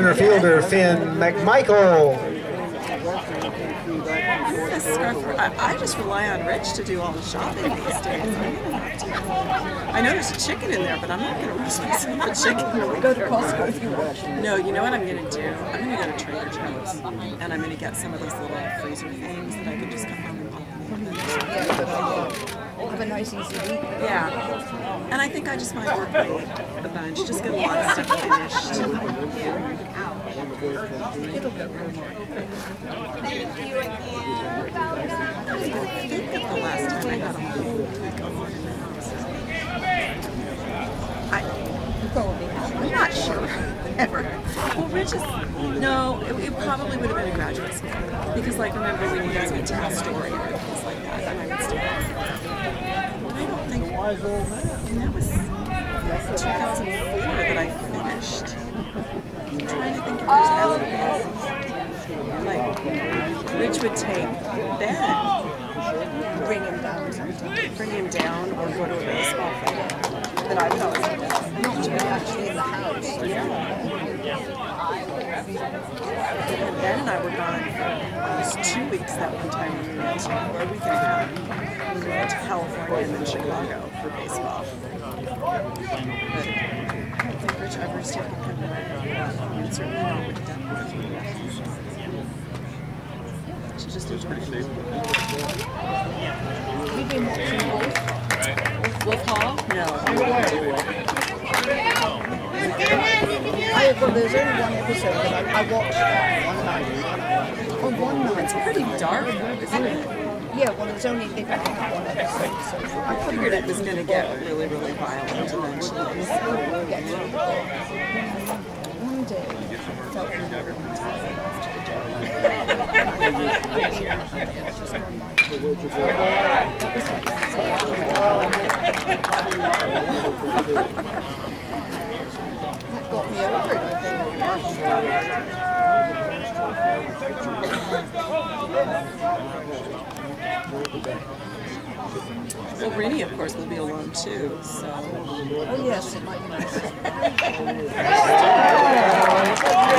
Center fielder Finn McMichael. I just rely on Rich to do all the shopping these days. I know there's a chicken in there, but I'm not going to roast myself a chicken. Go to Costco if you want. No, you know what I'm going to do? I'm going to go to Trader Joe's, and I'm going to get some of those little freezer things that I can just come home and pop them in. Have a nice easy week. Yeah, and I think I just might work a bunch, just get a lot of stuff finished. It'll go really well. Thank you again. I think that the last time I had a whole week off in the house. I'm not sure. Ever. Well, Rich is, no, it probably would have been a graduate school. Because, like, remember when you guys went to Astoria or things like that, and I would stay. But I don't think, and that was 2004 that I finished. I'm trying to think if there's ever been, like, Rich would take Ben, bring him down, or go to a baseball field. That I would always do. Not to be actually in the house. Yeah. And Ben and I were gone for almost 2 weeks that one time when we went to, or a week and a half. We went to California and then Chicago for baseball. But I don't think Rich ever's taken him away. And certainly not with Denver. She just enjoyed it. You've been watching Wolf Hall? No. Well, there's only one episode that I watched one night. Oh, one night. It's pretty dark, isn't it? Yeah, well, there's only one episode, so I figured it was going to get really, really violent eventually. One day, I felt really tired after that got me over it, I think. Well, Rennie, of course, will be alone too, so. Oh, yes, it might be nice.